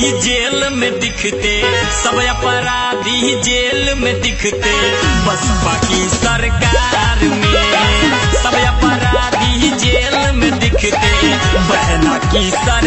जेल में दिखते, सब अपराधी जेल में दिखते, बसपा की सरकार में सब अपराधी जेल में दिखते, बहना की